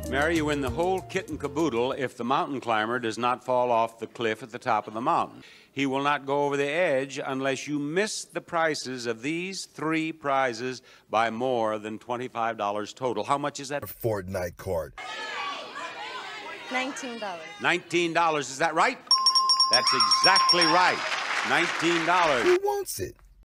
Mary, you win the whole kit and caboodle if the mountain climber does not fall off the cliff at the top of the mountain. He will not go over the edge unless you miss the prices of these 3 prizes by more than $25 total. How much is that? Fortnite card. $19. $19, is that right? That's exactly right. $19. Who wants it?